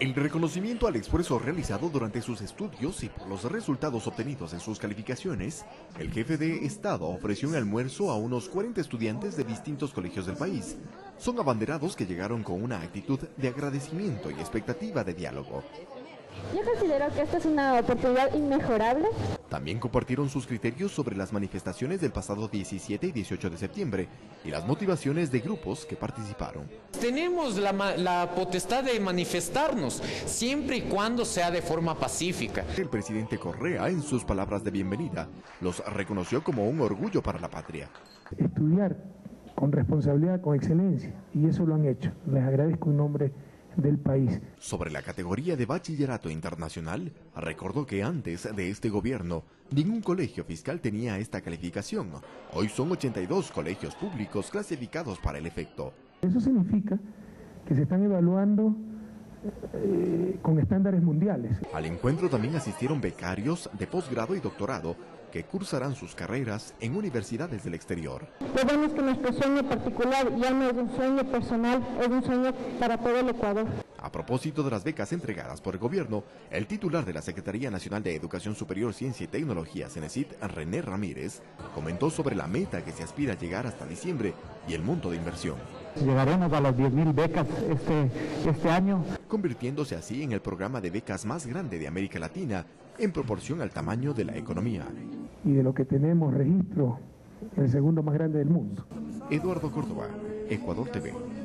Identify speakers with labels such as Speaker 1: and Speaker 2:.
Speaker 1: En reconocimiento al esfuerzo realizado durante sus estudios y por los resultados obtenidos en sus calificaciones, el jefe de Estado ofreció un almuerzo a unos 40 estudiantes de distintos colegios del país. Son abanderados que llegaron con una actitud de agradecimiento y expectativa de diálogo.
Speaker 2: Yo considero que esta es una oportunidad inmejorable.
Speaker 1: También compartieron sus criterios sobre las manifestaciones del pasado 17 y 18 de septiembre y las motivaciones de grupos que participaron.
Speaker 3: Tenemos la potestad de manifestarnos, siempre y cuando sea de forma pacífica.
Speaker 1: El presidente Correa, en sus palabras de bienvenida, los reconoció como un orgullo para la patria.
Speaker 4: Estudiar con responsabilidad, con excelencia, y eso lo han hecho. Les agradezco en nombre del país.
Speaker 1: Sobre la categoría de bachillerato internacional, recordó que antes de este gobierno, ningún colegio fiscal tenía esta calificación. Hoy son 82 colegios públicos clasificados para el efecto.
Speaker 4: Eso significa que se están evaluando con estándares mundiales.
Speaker 1: Al encuentro también asistieron becarios de posgrado y doctorado que cursarán sus carreras en universidades del exterior.
Speaker 2: Podemos que nuestro sueño particular ya no es un sueño personal, es un sueño para todo el Ecuador.
Speaker 1: A propósito de las becas entregadas por el gobierno, el titular de la Secretaría Nacional de Educación Superior, Ciencia y Tecnología, CENESID, René Ramírez, comentó sobre la meta que se aspira a llegar hasta diciembre y el monto de inversión.
Speaker 5: Llegaremos a las 10.000 becas este año.
Speaker 1: Convirtiéndose así en el programa de becas más grande de América Latina en proporción al tamaño de la economía.
Speaker 4: Y de lo que tenemos registro, el segundo más grande del mundo.
Speaker 1: Eduardo Córdoba, Ecuador TV.